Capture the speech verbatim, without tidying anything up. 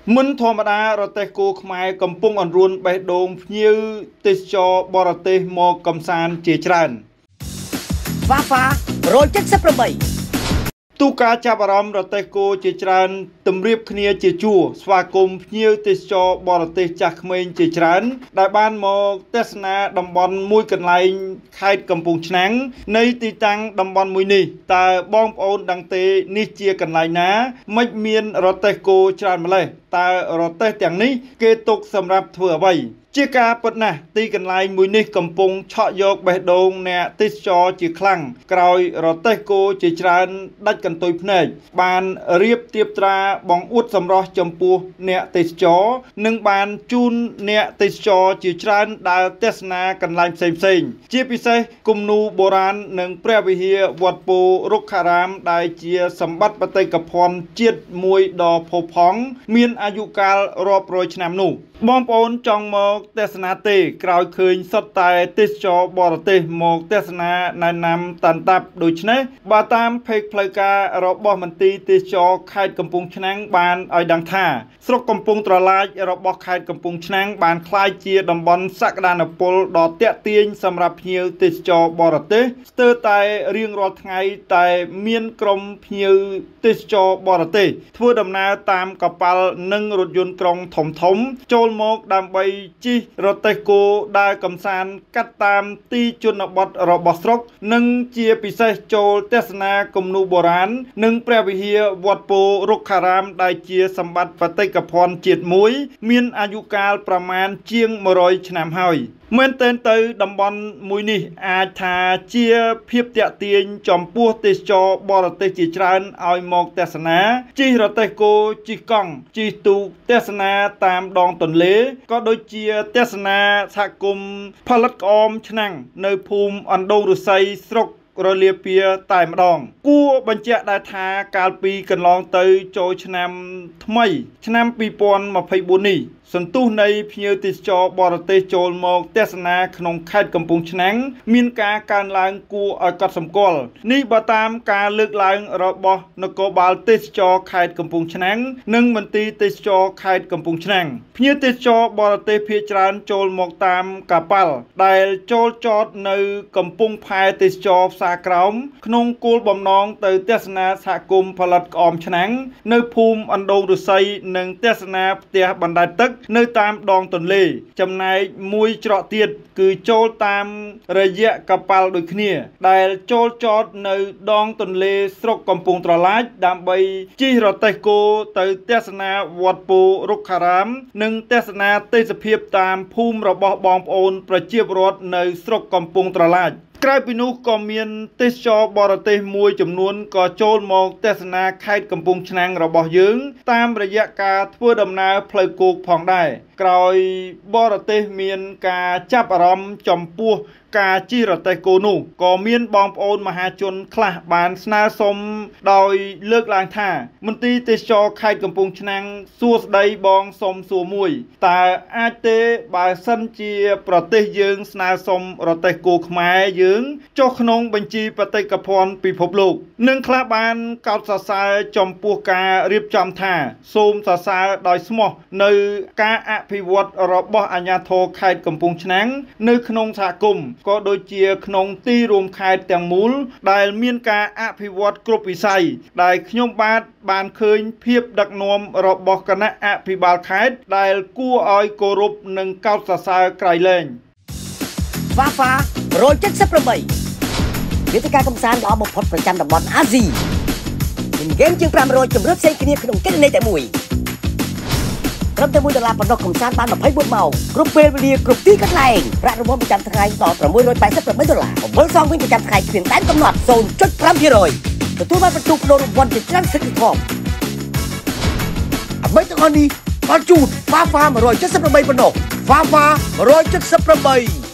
មុនធម្មតារទេះគោខ្មែរកំពុងអន្រួនបេះដូងភ្ញៀវទេសចរបរទេសមកកំសាន្តជាច្រើនហ្វាហ្វារយចិត្តសិបប្រាំបីទូការចាប់អារម្មណ៍រទេះគោជាច្រើនទម្រាបគ្នាជាជួរស្វាគមន៍ភ្ញៀវទេសចរបរទេសចាស់ក្មេងជាច្រើនដែលបានមកទស្សនាតំបន់មួយកន្លែងខេត្តកំពង់ឆ្នាំងនៃទីតាំងតំបន់មួយនេះតើបងប្អូនដឹងទេនេះជាកន្លែងណាមិនមានរទេះគោច្រើនម្លេះតើរទេះទាំងនេះគេទុកសម្រាប់ធ្វើអ្វីជាការពិតណាស់ទីកន្លែងមួយនេះកំពុងឆក់យកបេះដូងអ្នកទេសចរជាខ្លាំងក្រោយរទេះគោជាច្រើនដាច់កន្ទុយភ្នែកបានរៀបទៀបត្រាបង្អួតសម្រស់ចំពោះអ្នកទេសចរនិងបានជូនអ្នកទេសចរជាច្រើនដើរទស្សនាកន្លែងផ្សេងៗជាពិសេសគំនូរបុរាណនិងព្រះវិហារវត្តពោធិ៍រុក្ខារាមដែលជាសម្បត្តិបេតិកភណ្ឌជាតិមួយដ៏ផូរផង់មានអាយុកាលរាប់រយឆ្នាំនោះបងប្អូនចង់មកទស្សនាទេក្រោយឃើញសុទ្ធតែទេសចរបរទេសមកទស្សនាណែនាំតាន់តាប់ដូច្នេះបើតាមเพจផ្លូវការរបស់មន្ទីរទេសចរខេត្តកំពង់ឆ្នាំងបានឲ្យដឹងថាស្រុកកំពង់ត្រឡាចរបស់ខេត្តកំពង់ឆ្នាំងបានក្លាយជាតំបន់សក្តានុពលដ៏ទាក់ទាញសម្រាប់ភ្ញៀវទេសចរបរទេសស្ទើរតែរៀងរាល់ថ្ងៃតែមានក្រុមភ្ញៀវទេសចរបរទេសធ្វើដំណើរតាមកប៉ាល់និងរថយន្តក្រុងធំធំចូលមកដើម្បីជិះរទេះគោដើរកម្សាន្តកាត់តាមទីជនបទរបស់ស្រុកនិងជាពិសេសចូលទស្សនាគំនូរបុរាណនិងព្រះវិហារវត្តពោធិ៍រុក្ខារាមដែលជាសម្បត្តិបេតិកភណ្ឌជាតិមួយមានអាយុកាលប្រមាណជាងមួយរយឆ្នាំហើយមែនទែនទៅតំបន់មួយនេះអាចថាជាភាពតាក់ទាញចំពោះទេសចរបរទេសជាច្រើនឲ្យមកទស្សនាជិះរទេះគោជិះកង់ជិះទូកទស្សនាតាមដងទន្លេក៏ដូចជាទស្សនាសហគមន៍ផលិតក្អមឆ្នាំងនៅភូមិអណ្ដូងឫស្សីស្រុករលាពាតែម្ដងគួរបញ្ជាក់ដែរថាកាលពីកន្លងទៅចូលឆ្នាំថ្មីឆ្នាំពីរពាន់ម្ភៃបួននេះសន្ទុះនៃភ្ញៀវទេសចរបរទេសចូលមកទស្សនាក្នុងខេត្តកំពង់ឆ្នាំងមានការកើនឡើងគួរឲ្យកត់សម្គាល់នេះបើតាមការលើកឡើងរបស់នគរបាលទេសចរខេត្តកំពង់ឆ្នាំងនិងមន្ទីរទេសចរខេត្តកំពង់ឆ្នាំងភ្ញៀវទេសចរបរទេសភាគច្រើនចូលមកតាមកប៉ាល់ដែលចូលចតនៅកំពង់ផែទេសចរផ្សារក្រោមក្នុងគោលបំណងទៅទស្សនាសហគមន៍ផលិតក្អមឆ្នាំងនៅភូមិអណ្ដូងឫស្សីនិងទស្សនាផ្ទះបណ្ដែតទឹកនៅតាមដងទន្លេចំណែកមួយច្រកទៀតគឺចូលតាមរយៈកប៉ាល់ដូចគ្នាដែលចូលចតនៅដងទន្លេស្រុកកំពង់ត្រឡាចដើម្បីជិះរទេះគោទៅទស្សនាវត្តពោធិ៍រុក្ខារាមនិងទស្សនាទេសភាពតាមភូមិរបស់បងប្អូនប្រជាពលរដ្ឋនៅស្រុកកំពង់ត្រឡាចក្រៅពីនោះក៏មានទេសចរបរទេសមួយចំនួនក៏ចូលមកទស្សនាខេត្តកំពង់ឆ្នាំងរបស់យើងតាមរយៈការធ្វើដំណើរផ្លូវគោកផងដែរក្រោយបរទេសមានការចាប់អារម្មណ៍ចំពោះការជិះរទេះគោនោះក៏មានបងប្អូនមហាជនខ្លះបានស្នើសុំដោយលើកឡើងថាមន្ទីរទេសចរខេត្តកំពង់ឆ្នាំងសួស្ដីបងសុំសួរមួយតើអាចទេបើសិនជាប្រទេសយើងស្នើសុំរទេះគោខ្មែរយើងចុះក្នុងបញ្ជីបេតិកភណ្ឌពិភពលោកនិងខ្លះបានកោតសរសើរចំពោះការរៀបចំថាសូមសរសើរដោយស្មោះនៅការអភិវឌ្ឍរបស់អាជ្ញាធរខេត្តកំពង់ឆ្នាំងនៅក្នុងសហគមន៍ក៏ដូចជាក្នុងទីរួមខេត្តទាំងមូលដែលមានការអភិវឌ្ឍគ្រប់វិស័យដែលខ្ញុំបាទបានឃើញភាពដឹកនាំរបស់គណៈអភិបាលខេត្តដែលគួរឲ្យគោរពនិងកោតសរសើរក្រៃលែងហ្វាហ្វារយចិត្តសិបប្រាំបីវេទិកាកំសាន្តល្អបំផុតប្រចាំតំបន់អាស៊ីមានហ្គេមជាងប្រាំរយជម្រើសផ្សេងគ្នាក្នុងគណនីតែមួយត្រឹមតែមួយដុល្លារប៉ុណ្ណោះកំសាន្តបានម្ភៃបួនម៉ោងគ្រប់ពេលវេលាគ្រប់ទីកន្លែងប្រាក់រង្វាន់ប្រចាំថ្ងៃដល់ប្រាំមួយរយប៉ែតសិបប្រាំបីដុល្លារអំបិលសងវិញប្រចាំថ្ងៃគ្មានដែនកំណត់ ศูนย์จุดห้าភាគរយ ទទួលបានបន្ទុកក្នុងរង្វាន់ជាច្រើនសិទ្ធិធំអ្វីទាំងអស់នេះបានជូនហ្វាហ្វាមួយរយเจ็ดสิบแปดប៉ុណ្ណោះហ្វាហ្វាមួយរយเจ็ดสิบแปด